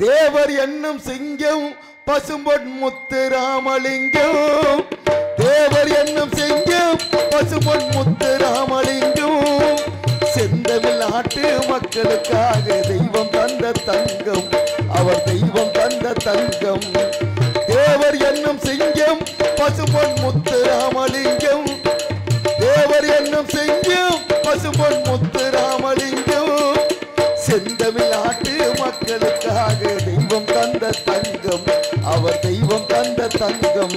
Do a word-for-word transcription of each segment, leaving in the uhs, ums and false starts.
தேவர் என்னும் சிங்கம் பசும்பொன் முத்து ராமலிங்கம். தேவர் என்னும் சிங்கம் பசும்பொன் முத்து ராமலிங்கம். செந்தமிழ் நாட்டு மக்களுக்காக தெய்வம் தந்த தங்கம், அவர் தெய்வம் தந்த தங்கம். தேவர் என்னும் சிங்கம் பசும்பொன் முத்து ராமலிங்கம். தேவர் என்னும் சிங்கம் பசும்பொன் முத்து ராமலிங்கம். செந்தமிழ் நாட்டு மக்களுக்காக தெய்வம் தந்த தங்கம், அவர் தெய்வம் தந்த தங்கம்.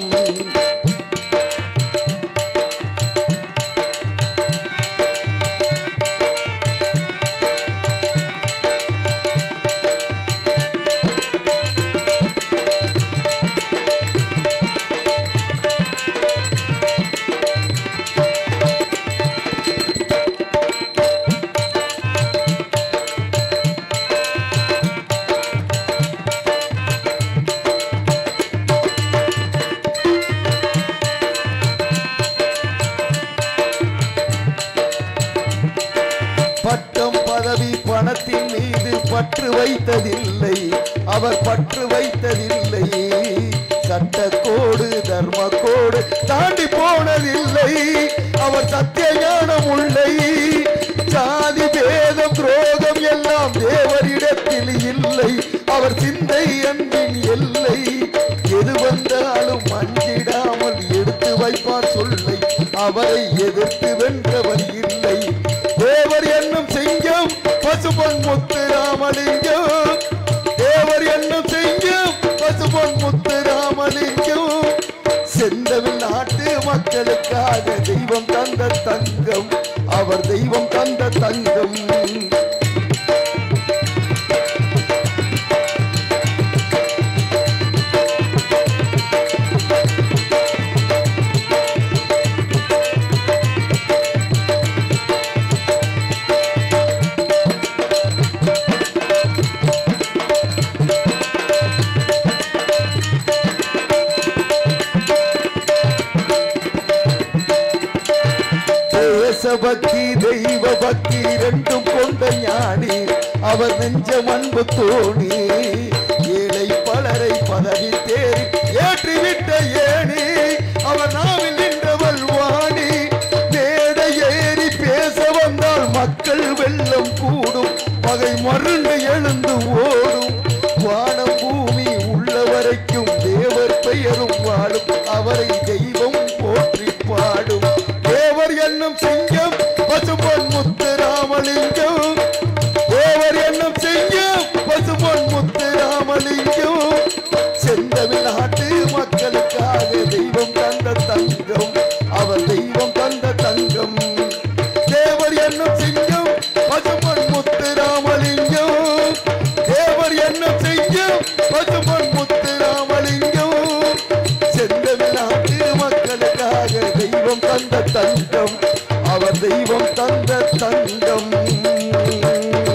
பட்டம் பதவி பணத்தின் மீது பற்று வைத்ததில்லை, அவர் பற்று வைத்ததில்லை. சட்டக்கோடு தர்மக்கோடு தாண்டி போனதில்லை, அவர் சத்திய ஞானம் உள்ளை. சாதி பேதம் துரோகம் எல்லாம் தேவரிடத்தில் இல்லை, அவர் சிந்தை அன்பின் எல்லை. எது வந்தாலும் அஞ்சிடாமல் எடுத்து வைப்பார் சொல்லை, அவரை எதிர்த்து வென்றவர் இல்லை. தேவர் என்னும் சிங்கம் பசும்பொன் முத்து ராமலிங்கம். தேவர் என்னும் சிங்கம் பசும்பொன் முத்து ராமலிங்கம். செந்தமிழ் நாட்டு மக்களுக்காக தெய்வம் தந்த தங்கம், அவர் தெய்வம் தந்த தங்கம். தேசபக்தி தெய்வ பக்தி ரெண்டும் கொண்ட ஞானி, அவர் நெஞ்சம் அன்பு தோணி. ஏழை பலரை பதவி தேறி ஏற்றிவிட்ட ஏணி, அவர் நாவில் நின்றவள் வாணி. மேடை ஏறி பேச வந்தால் மக்கள் வெள்ளம் கூடும், பகை மருண்டு எழுந்து ஓடும். வானம் பூமி உள்ள வரைக்கும் தேவர் பெயரும் வாழும், அவரை தெய்வம் போற்றி பாடும். தேவர் என்னும் சிங்கம் பசும்பொன் முத்து ராமலிங்கம். தேவர் என்னும் சிங்கம் பசும்பொன் முத்து ராமலிங்கம். செந்தமிழ் நாட்டு மக்களுக்காக தெய்வம் தந்த தங்கம், அவர் தெய்வம் தந்த தங்கம். தேவர் என்னும் சிங்கம் பசும்பொன் முத்து ராமலிங்கம். தேவர் என்னும் சிங்கம் பசும்பொன் முத்து ராமலிங்கம். செந்தமிழ் நாட்டு மக்களுக்காக தெய்வம் தந்த தங்கம், அவர் தெய்வம் தந்த தங்கம்.